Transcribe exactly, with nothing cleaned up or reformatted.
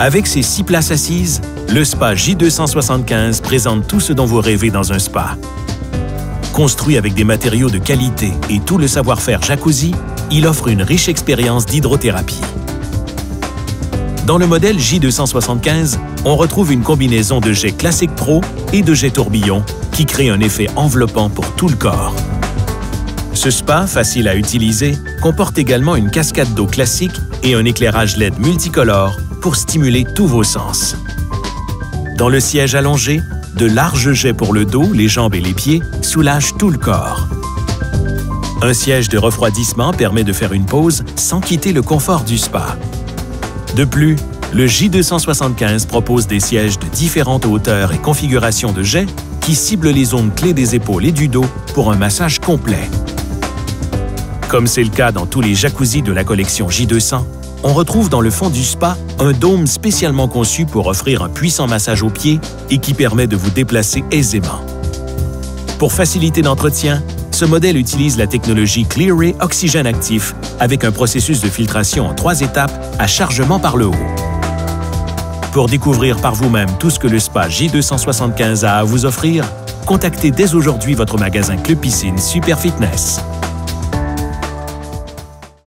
Avec ses six places assises, le spa J deux cent soixante-quinze présente tout ce dont vous rêvez dans un spa. Construit avec des matériaux de qualité et tout le savoir-faire Jacuzzi, il offre une riche expérience d'hydrothérapie. Dans le modèle J deux cent soixante-quinze, on retrouve une combinaison de jet classique pro et de jet tourbillon qui crée un effet enveloppant pour tout le corps. Ce spa, facile à utiliser, comporte également une cascade d'eau classique et un éclairage L E D multicolore pour stimuler tous vos sens. Dans le siège allongé, de larges jets pour le dos, les jambes et les pieds soulagent tout le corps. Un siège de refroidissement permet de faire une pause sans quitter le confort du spa. De plus, le J deux cent soixante-quinze propose des sièges de différentes hauteurs et configurations de jets qui ciblent les zones clés des épaules et du dos pour un massage complet. Comme c'est le cas dans tous les jacuzzis de la collection J deux cents, on retrouve dans le fond du spa un dôme spécialement conçu pour offrir un puissant massage aux pieds et qui permet de vous déplacer aisément. Pour faciliter l'entretien, ce modèle utilise la technologie Clear-Ray Oxygène Actif avec un processus de filtration en trois étapes à chargement par le haut. Pour découvrir par vous-même tout ce que le spa J deux cent soixante-quinze a à vous offrir, contactez dès aujourd'hui votre magasin Club Piscine Super Fitness.